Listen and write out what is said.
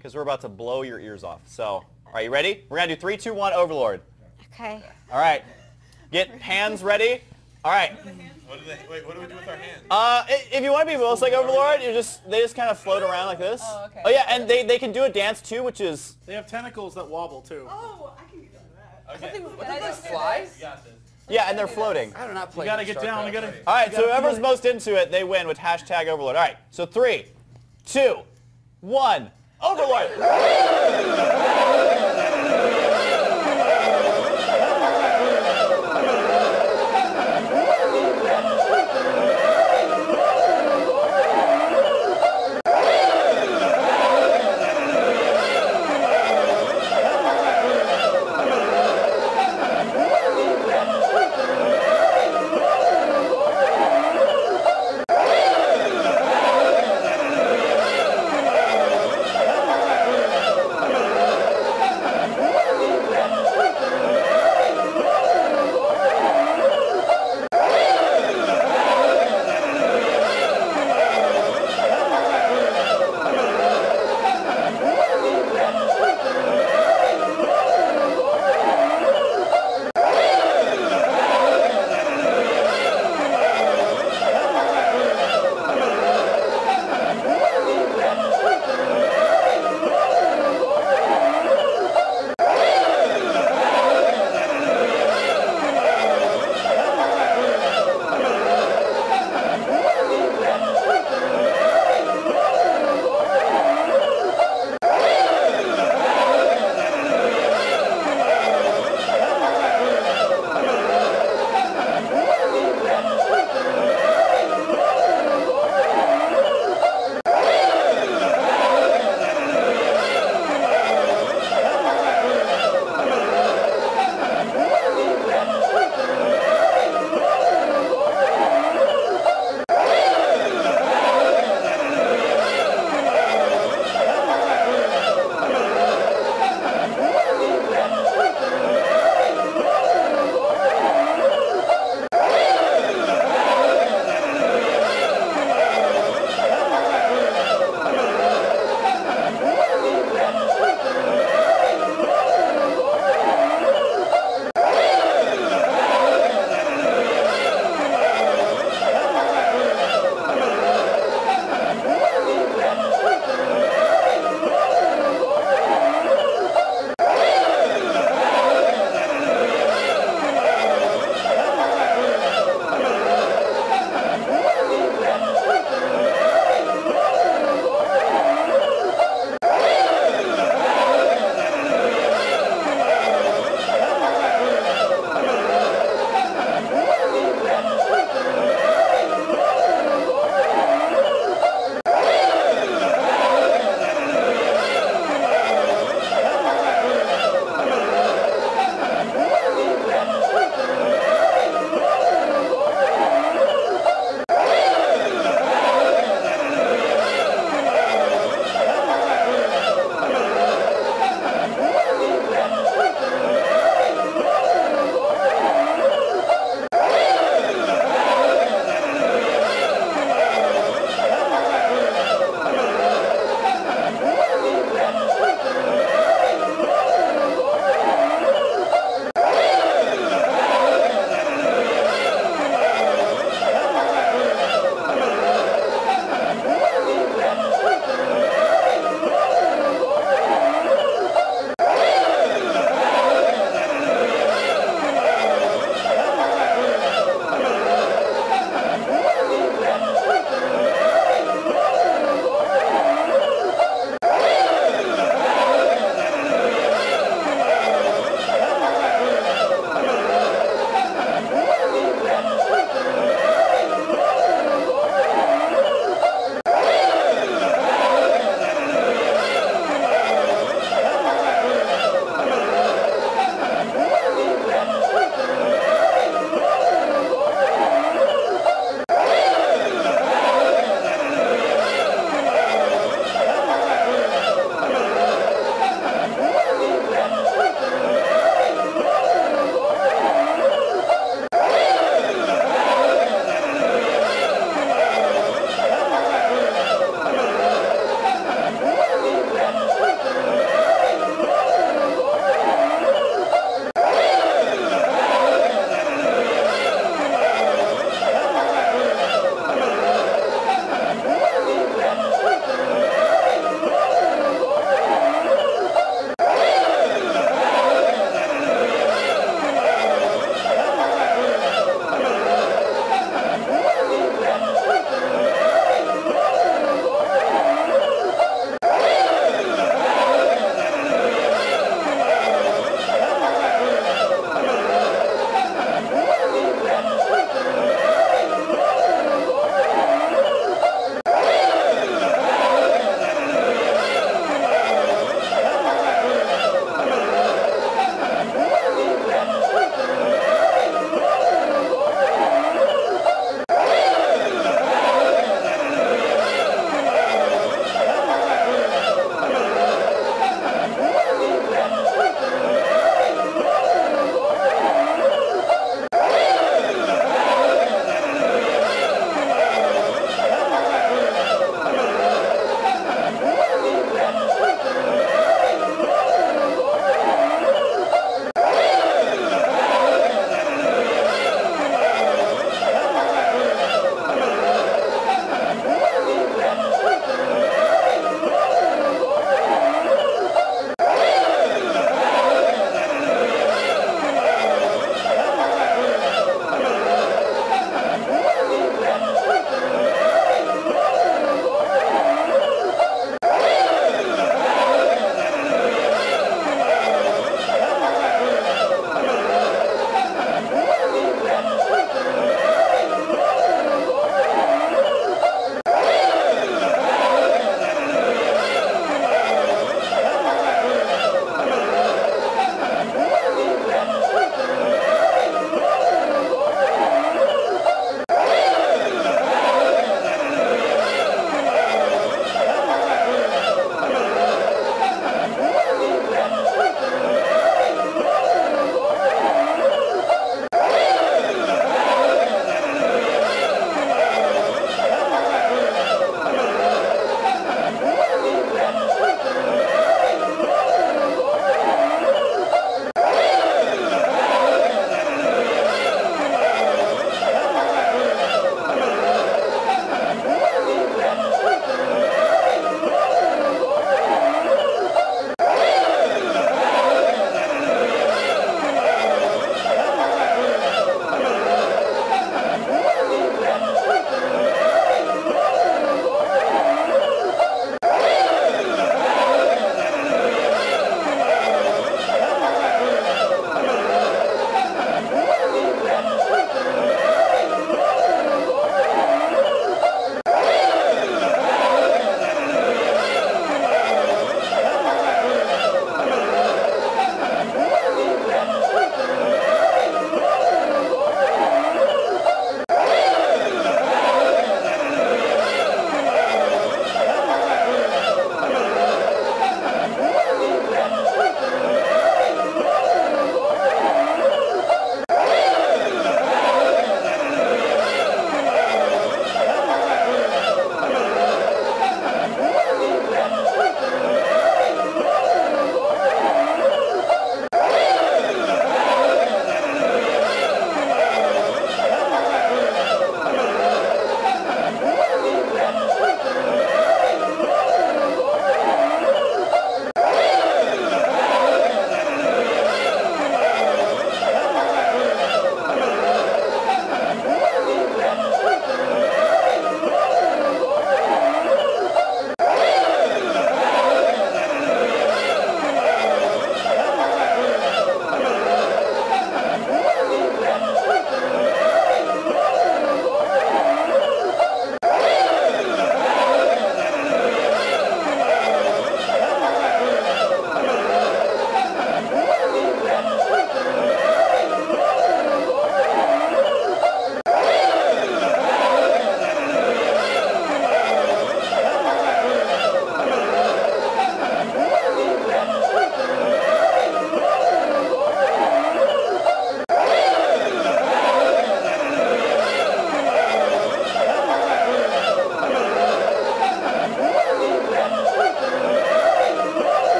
because we're about to blow your ears off. So, all right, you ready? We're going to do 3, 2, 1, Overlord. Okay. All right. Get hands ready. All right. Wait, what do we do with our hands? If you want to be most like Overlord, they just kind of float around like this. Oh, okay. Oh yeah, and they can do a dance too, which is... They have tentacles that wobble too. Oh, I can get that. Okay. What do they fly? Yeah, and they're floating. I do not play. You gotta get down. You gotta. All right, so whoever's most into it, they win with hashtag Overlord. All right, so 3, 2, 1, Overlord.